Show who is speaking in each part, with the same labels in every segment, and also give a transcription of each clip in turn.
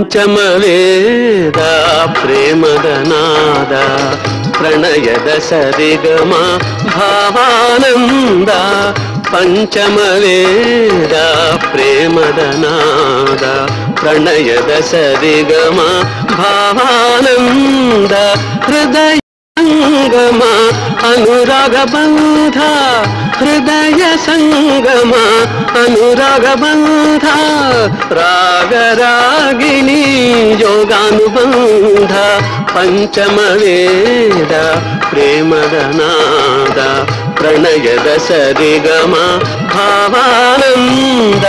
Speaker 1: ಪಂಚಮವೇದ ಪ್ರೇಮದ ನಾದ ಪ್ರಣಯದ ಸರಿಗಮ ಭಾವಾನಂದ ಪಂಚಮವೇದ ಪ್ರೇಮದ ನಾದ ಪ್ರಣಯದ ಸರಿಗಮ ಭಾವಾನಂದ ಹೃದಯ ಸಂಗಮ ಅನುರಾಗ ಬಂಧ ಹೃದಯ ಸಂಗಮ ಅನುರಾಗ ಬಂಧ ರಾಗರಾಗಿಣಿ ಯೋಗಾನುಬಂಧ ಪಂಚಮವೇದ ಪ್ರೇಮದ ನಾದ ಪ್ರಣಯದ ಸರಿಗಮ ಭಾವಾನಂದ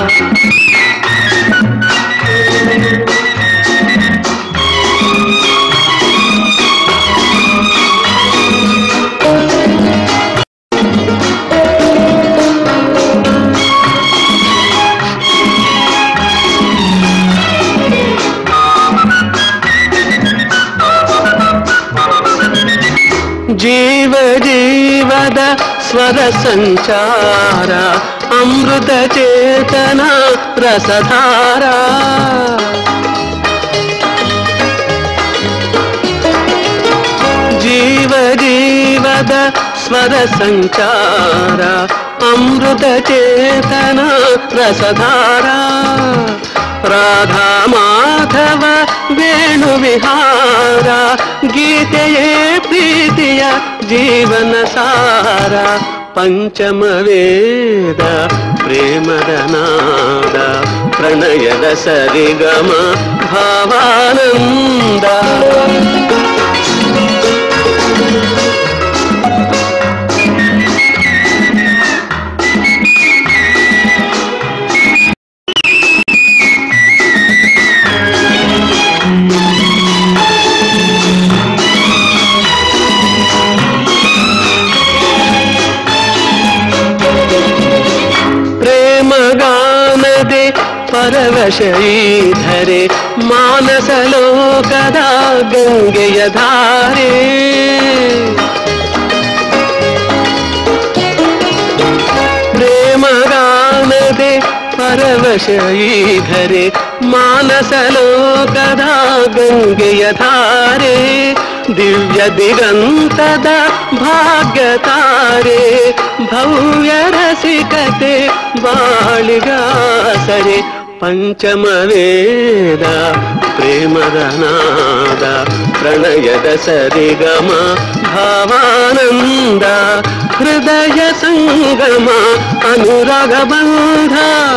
Speaker 1: ಜೀವ ಜೀವದ ಸ್ವರ ಸಂಚಾರ ಅಮೃತ ಚೇತನ ರಸಧಾರ ಜೀವ ಜೀವದ ಸ್ವರ ಸಂಚಾರ ಅಮೃತ ಚೇತನ ರಸಧಾರ ರಾಧಾ ಮಾಧವ ವೇಣು ವಿಹಾರ ಗೀತೆಯೇ ಪ್ರೀತಿಯ ಜೀವನ ಸಾರ ಪಂಚಮವೇದ ಪ್ರೇಮದ ನಾದ ಪ್ರಣಯದ ಸರಿಗಮ ಭಾವಾನಂದ ಪ್ರೇಮಗಾನದೆ ಪರವಶೀಧರೆ ಮಾನಸ ಲೋಕದ ಗಂಗೆಯ ಧಾರೆ ಪ್ರೇಮಗಾನದೆ ಪರವಶೀಧರೆ ಮಾನಸ ಲೋಕದ ಗಂಗೆಯ ಧಾರೆ ದಿವ್ಯ ದಿಗಂತದ ಭಾಗ್ಯತಾರೆ ಭವ್ಯ ರಸಿಕತೆ ಬಾಳಿಗಾಸರೆ ಪಂಚಮವೇದ ಪ್ರೇಮದ ನಾದ ಪ್ರಣಯದ ಸರಿಗಮ ಭಾವಾನಂದ ಹೃದಯ ಸಂಗಮ ಅನುರಾಗ ಬಂಧ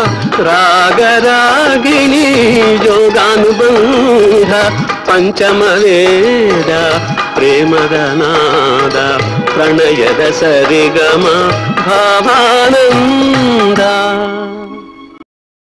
Speaker 1: ರಾಗರಾಗಿಣಿ ಯೋಗಾನುಬಂಧ ಪಂಚಮವೇದ ಪ್ರೇಮದ ನಾದ ಪ್ರಣಯದ ಸರಿಗಮ ಭಾವಾನಂದ